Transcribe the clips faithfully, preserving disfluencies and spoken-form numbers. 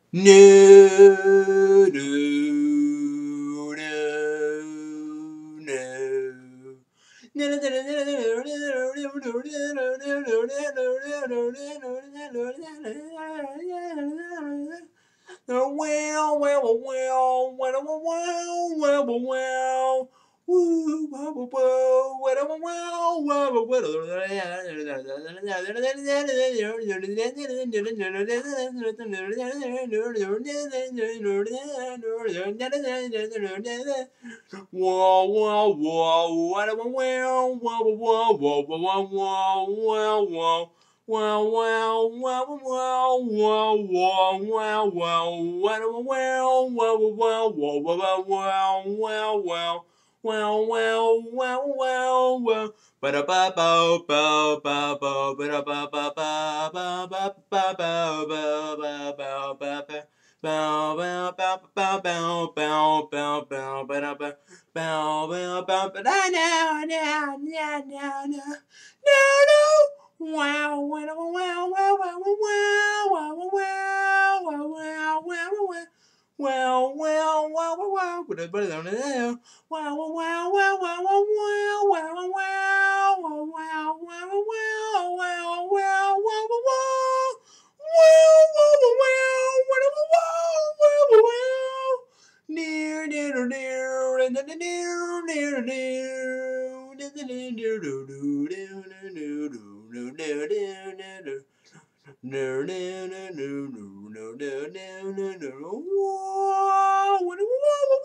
No, no, no, no. Well, well, well, well, well, well, well, well. Woo, whoa, whoa, whoa, whoa, whoa, whoa, whoa, whoa, whoa, whoa, whoa, whoa, whoa, whoa, whoa. Wow, wow, wow, wow, wow, wow, wow, wow, wow, wow, wow, wow, wow, wow, wow, wow. Wow, wow, wow, wow, wow. Ba da ba ba ba ba ba ba da ba ba ba ba ba ba ba ba ba ba ba. Bow bow bow bow bow bow bow bow ba da ba bow bow bow ba da no no no no no no. Wow, wow, wow, wow, wow, wow, wow, wow, wow, wow, wow, wow. Well, well, wow, wow, wow, but but wow, wow, wow, wow, wow, wow, wow, wow, wow, wow, wow, wow, wow, wow, wow, wow. Well, well, well, well, well, well, well. Near, near, near, and then near, near, near, and then near, near, near, near, near, near, near, near, near. No, no, no, no, no, no, no, no, no, no. Whoa, whoa, whoa,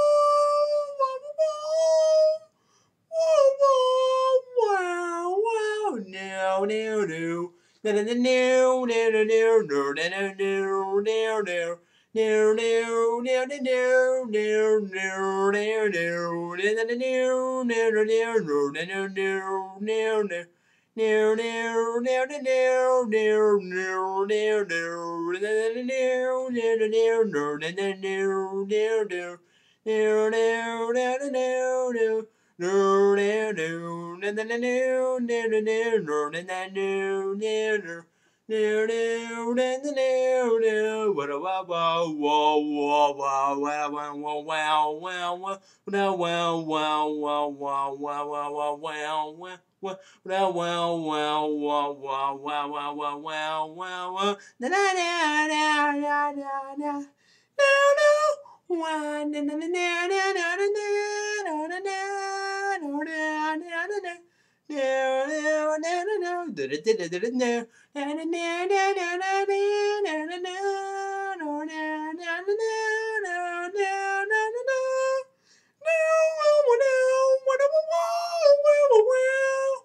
whoa, whoa, whoa, no, no, no. No, no, no, no, no, no, no, no, no, no, no, no. No, no, no, no, no, no, no, no, no, no, no, no, no, no, no, no, no, no, no. No, no, no, no, no, no, no, no, no, no, no, no, no, no, no, no, no, no, no. No, no, no, no, no, no. No, no, no, no, no, no, no, no, no, no, no, no, no, no. No, no, no, no, no, no. Wow, wow, wow, wow, wow, wow, wow, wow, wow, wow, wow. Wow, wow, wow, wow, wow, wow, wow, wow, wow, wow. Wow, wow, wow, wow, wow, wow, wow, wow, wow, wow, wow. Na na na na na na na. No, no. Wow, na na na na na na na na na na na no na na na na. No, no, no, no, no. Da da da da da no. Na na na na na na na na na. No, na na na na no, no, no, no, no. No, no, no, no, no, no, no.